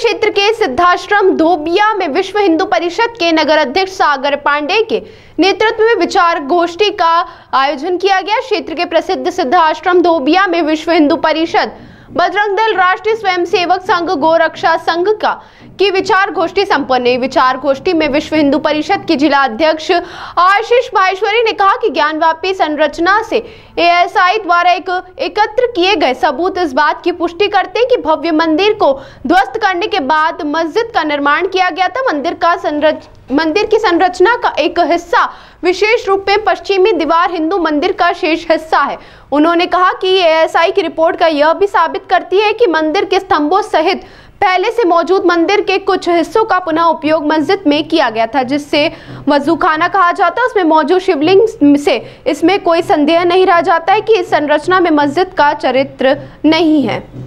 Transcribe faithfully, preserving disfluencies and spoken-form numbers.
क्षेत्र के सिद्धाश्रम धोबिया में विश्व हिंदू परिषद के नगर अध्यक्ष सागर पांडे के नेतृत्व में विचार गोष्ठी का आयोजन किया गया। क्षेत्र के प्रसिद्ध सिद्धाश्रम धोबिया में विश्व हिंदू परिषद, बजरंग दल, राष्ट्रीय स्वयंसेवक संघ, गोरक्षा संघ का की विचार गोष्ठी संपन्न हुई। विचार गोष्ठी में विश्व हिंदू परिषद के जिला अध्यक्ष आशीष माहेश्वरी ने कहा कि ज्ञानव्यापी संरचना से ए एस आई द्वारा एक एकत्र किए गए सबूत इस बात की पुष्टि करते हैं कि भव्य मंदिर को ध्वस्त करने के बाद मस्जिद का निर्माण किया गया था। मंदिर का संरच मंदिर की संरचना का एक हिस्सा विशेष रूप में पश्चिमी दीवार हिंदू मंदिर का शेष हिस्सा है। उन्होंने कहा कि ए एस आई की रिपोर्ट का यह भी साबित करती है कि मंदिर के स्तंभों सहित पहले से मौजूद मंदिर के कुछ हिस्सों का पुनः उपयोग मस्जिद में किया गया था, जिससे वजू खाना कहा जाता है। उसमें मौजूद शिवलिंग से इसमें कोई संदेह नहीं रह जाता है कि इस संरचना में मस्जिद का चरित्र नहीं है।